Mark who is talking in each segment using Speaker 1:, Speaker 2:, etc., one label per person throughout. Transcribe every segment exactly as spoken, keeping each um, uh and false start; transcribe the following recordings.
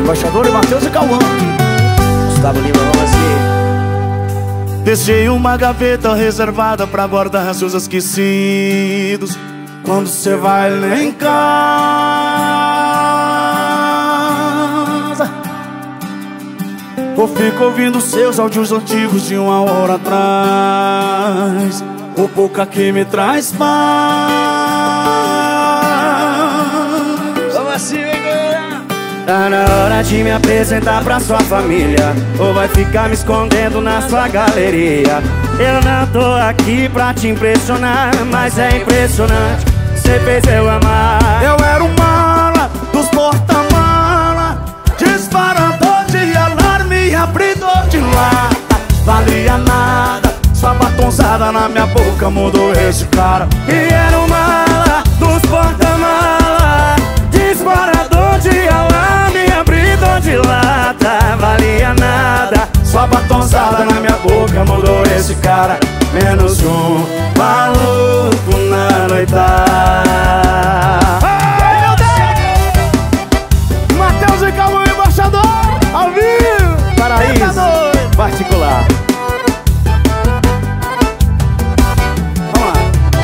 Speaker 1: Embaixador e Matheus e Cauã.
Speaker 2: Gustavo Lima, vamos assim.
Speaker 1: Deixei uma gaveta reservada pra guardar seus esquecidos. Quando cê vai lá em casa, ou fico ouvindo seus áudios antigos de uma hora atrás. O boca que me traz paz.
Speaker 2: Vamos assim, galera.
Speaker 1: Tá na hora de me apresentar pra sua família, ou vai ficar me escondendo na sua galeria. Eu não tô aqui pra te impressionar, mas é impressionante, cê fez eu amar. Eu era o mala dos porta-mala, disparador de alarme, abridor de lata. Valia nada, sua batonzada na minha boca mudou esse cara. E era o mala dos porta-mala, disparador de alarme, abridor de lata. Valia nada, sua batonzada na minha boca mudou esse cara. Menos um maluco na noitada. Ai, meu Deus! Matheus e Cauã, embaixador, ao vivo. Paraíso particular. Vamos lá.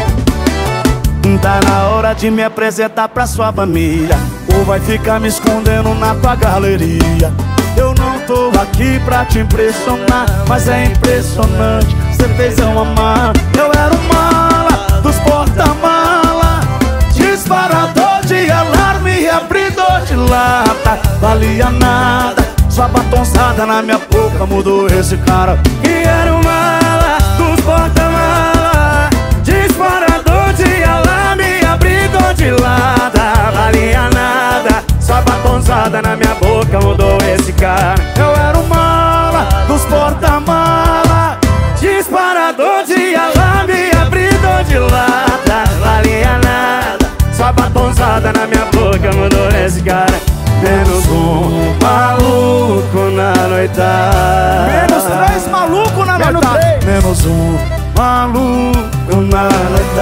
Speaker 1: Tá na hora de me apresentar pra sua família, ou vai ficar me escondendo na tua galeria. Eu não tô aqui pra te impressionar, mas é impressionante, cê fez eu amar. Eu era o mala dos porta-mala, disparador de alarme, abridor de lata. Valia nada, sua batonzada na minha boca mudou esse cara. E era o mala dos porta-mala, disparador de alarme, abridor de lata. Valia nada, sua batonzada na minha boca mudou esse cara. Eu era o mala dos porta-mala, disparador de alarme, abridor de lata. Valia nada, sua batonzada na minha boca mudou esse cara. Menos um maluco na noitada. Menos três maluco na noitada. Menos um maluco na noitada.